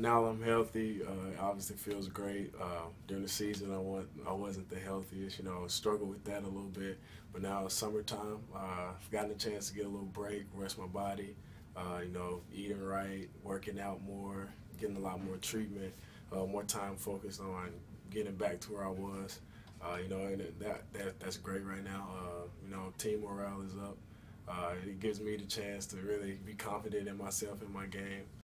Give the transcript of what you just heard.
now I'm healthy. Obviously feels great. During the season, I wasn't the healthiest. You know, struggled with that a little bit. But now it's summertime. I've gotten a chance to get a little break, rest my body. You know, eating right, working out more, getting a lot more treatment, more time focused on getting back to where I was. You know, and that's great right now. You know, team morale is up. It gives me the chance to really be confident in myself and my game.